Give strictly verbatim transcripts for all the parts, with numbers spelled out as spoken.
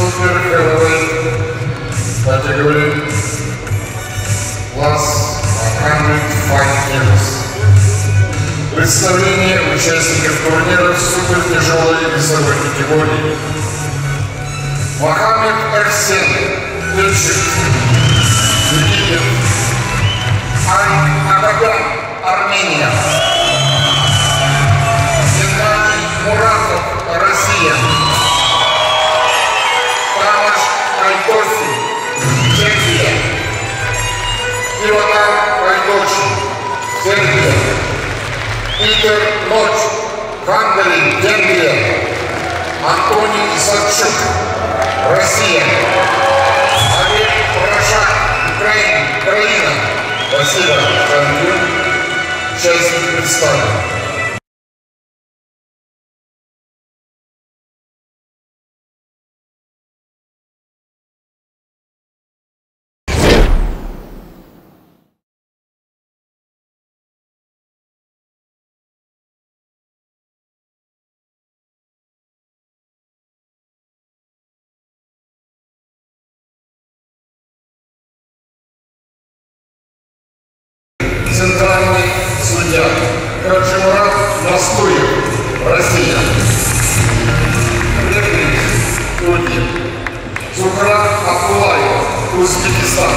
Super Heavyweight категории класс сто пять килограммов. Представление участников турнира в супертяжелой весовой категории. Мохаммед Эрсен, Тельчик, Египет. Ай-Агаган, Армения. Геннадий Муратов, Россия. Тамаш Айтоси, Чехия. Иванар Айдочи, Сербия. Питер Ночь, Хангари, Венгрия. Антоний Исачук, Россия. Олег Порошак, Украина. Украина. Спасибо, Ангел. Счастье представлен. Центральный судья Хаджимурат Настуев, Россия. Рефери судьи Зухра Абдулаева, Узбекистан.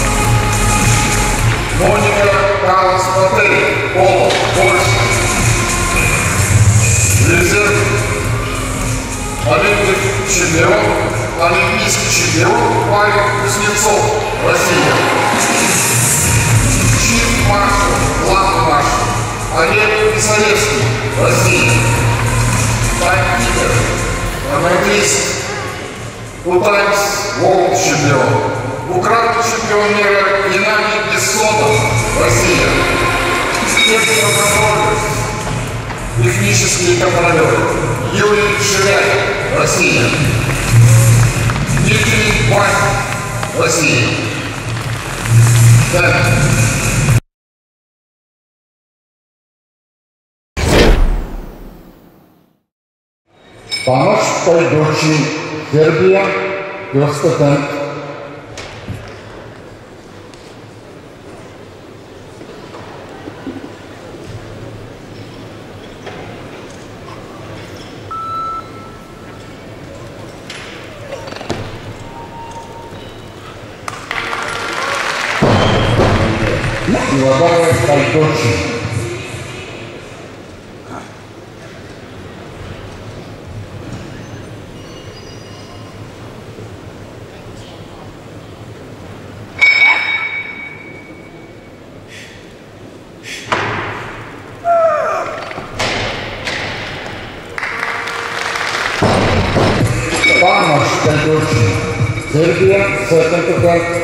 Моника Калас Патель, Поло, Польша. Резерв олимпийский чемпион, олимпийский чемпион Павел Кузнецов, Россия. Маршал, главный маршал, Олег Писаревский, Россия. Тайм-кипер, английский, Тутаймс, World чемпион. Двукратный чемпион мира Геннадий Бессонов, Россия. Техноконтроллер, технический контролер, Юрий Ширяев, Россия. Дмитрий Вань, Россия. Так. Тамаш Айдочи, Сербия, Костатен. Иванов Айдочи. Тамаш Айдочи, Сербия, second attempt.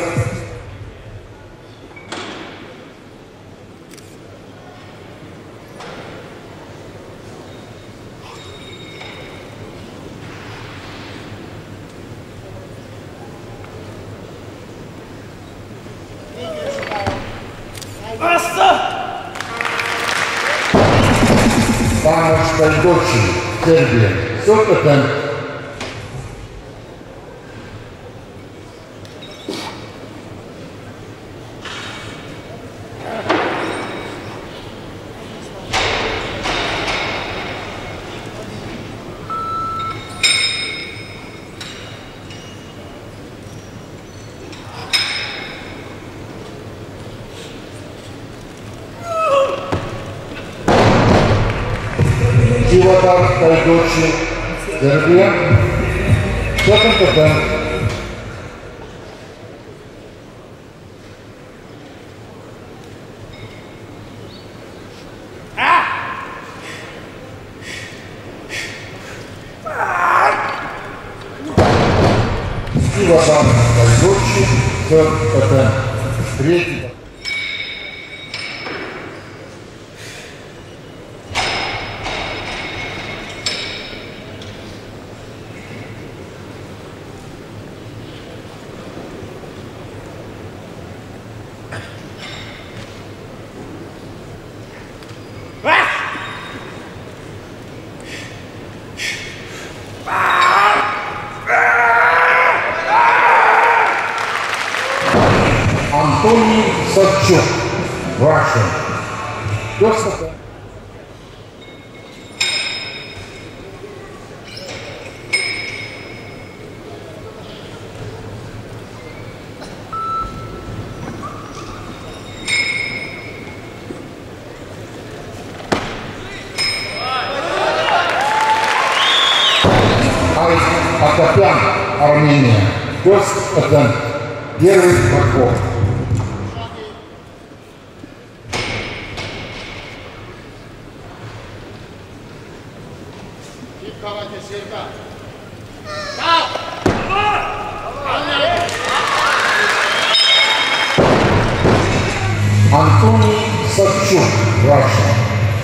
Тамаш Айдочи, Сербия, third attempt. Иванов Айдочи, Сербия, second attempt. Иванов Айдочи, third attempt. Третий. Антоний Савчук, Russia. First attempt. Акопян, Армения. First attempt. Первый подход. Антоний Савчук, Russia.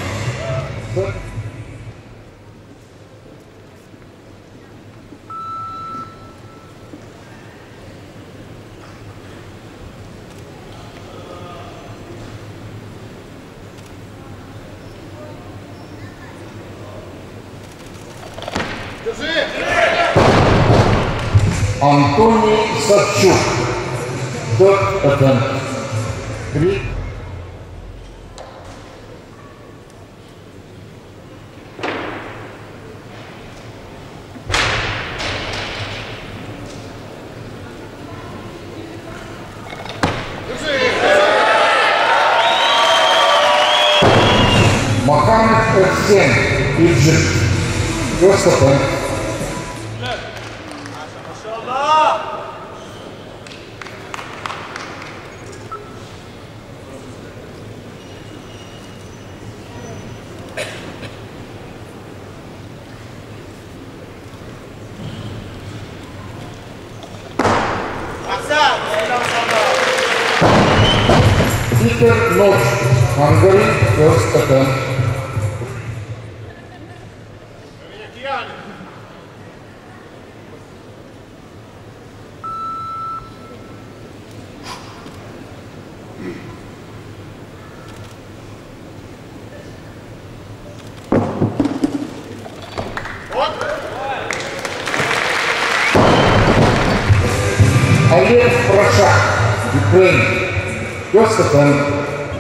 Антоний Савчук, third attempt. Three. Mohammed Hussein, Egypt, first attempt. Peter Noch, Hungary, first attempt. Олег Прошак, Ukraine, first attempt.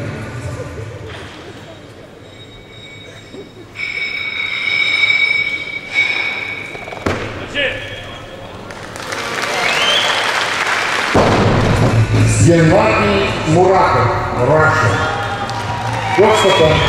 Геннадий Муратов, Russia. First attempt.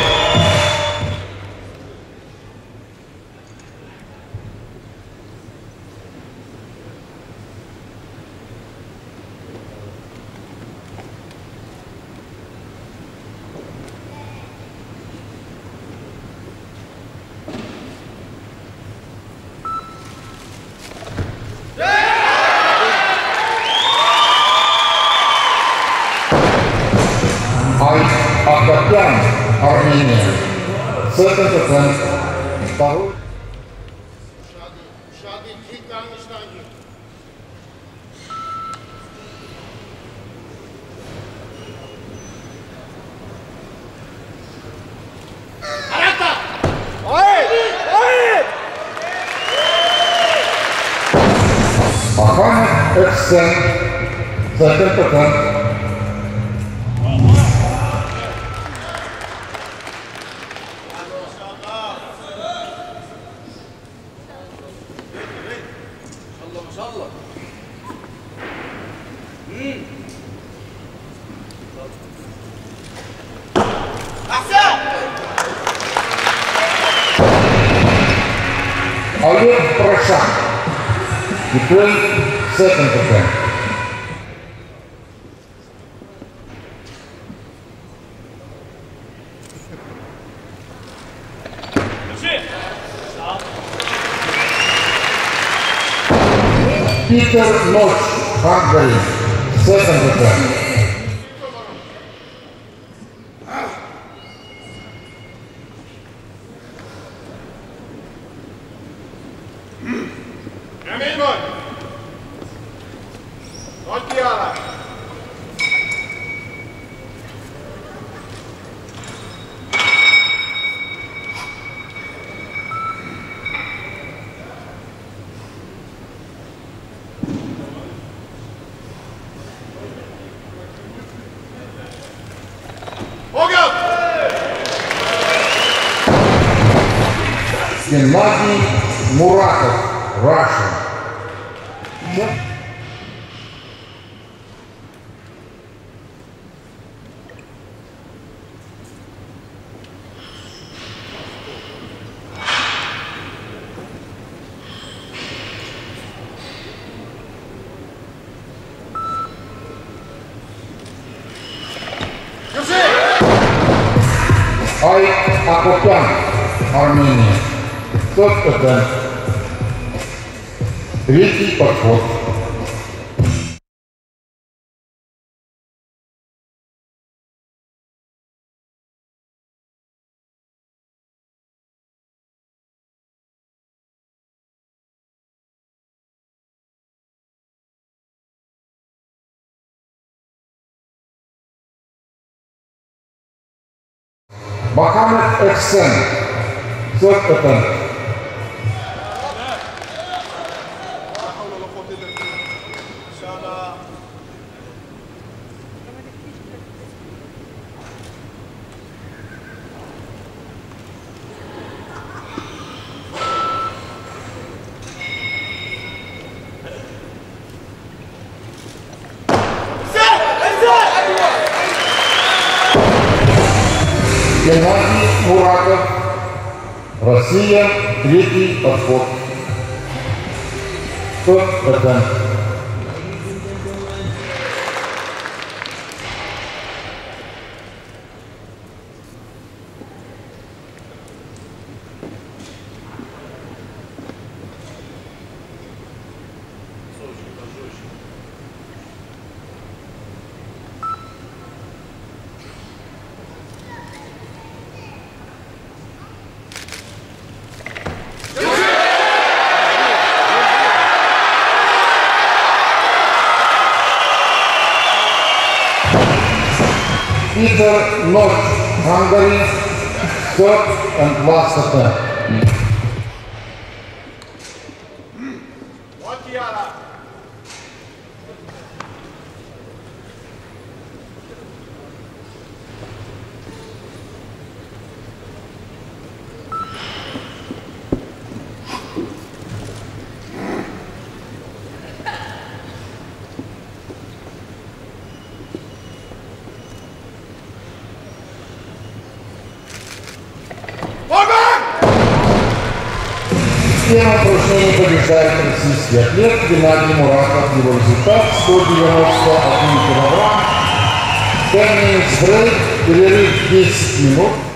Акопян, Армения. Second attempt. Второй. Mohammed Hussein, second attempt. Олег Прошак, Ukraine, second attempt. Peter Noch, Hungary, second attempt. Геннадий Муратов, Russia. Айк Акопян, Армения. Тот это третий подход. Мохаммед Эксен, тот это Геннадий Муратов, Россия, третий подход. Тот это Peter North, Hungary, third and last attempt. Первое упражнение побеждает российский атлет Геннадий Муратов. Его результат сто девяносто один килограмм. пять минут брейк, перерыв десять минут.